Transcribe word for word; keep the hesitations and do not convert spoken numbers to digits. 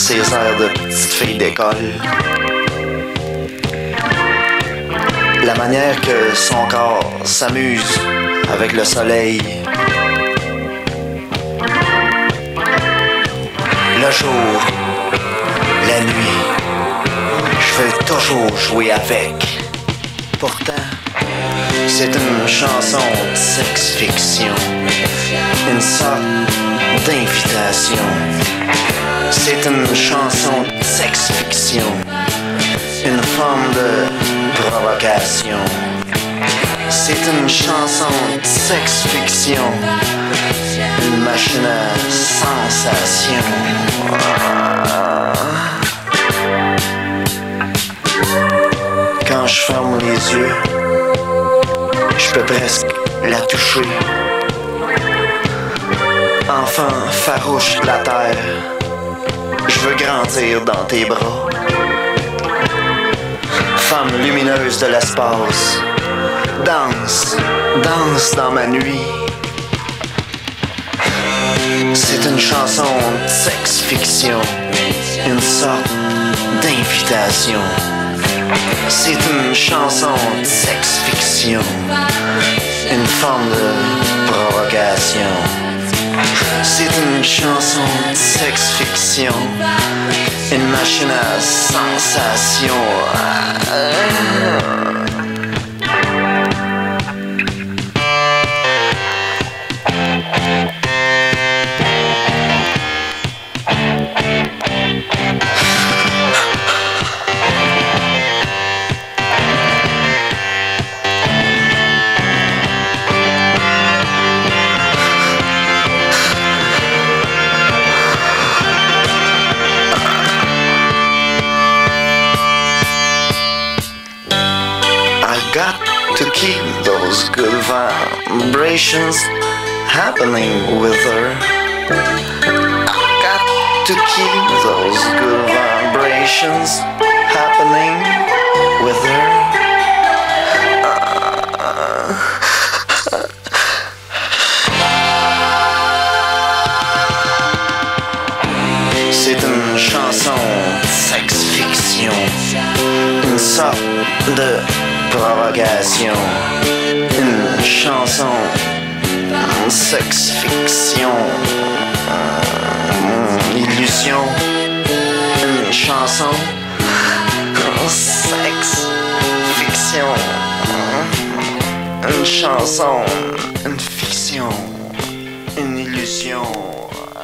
ses airs de petite fille d'école. La manière que son corps s'amuse avec le soleil. Le jour, la nuit, je veux toujours jouer avec. Pourtant, c'est une chanson de sex-fiction, une sorte d'invitation. C'est une chanson de sex-fiction, une forme de provocation. C'est une chanson de sex-fiction, une machine à sensation. Quand je ferme les yeux, je peux presque la toucher. Enfant farouche de la terre, je veux grandir dans tes bras. Femme lumineuse de l'espace, danse, danse dans ma nuit. C'est une chanson de sex-fiction, une sorte d'invitation. C'est une chanson de sex-fiction, une forme de provocation. C'est une chanson de sex-fiction, une machine à sensation. Got to keep those good vibrations happening with her. I got to keep those good vibrations happening with her. C'est une chanson de sex-fiction, une sorte de provocation, une chanson de sex-fiction, une illusion, une chanson de sex-fiction, une chanson, une fiction, une illusion.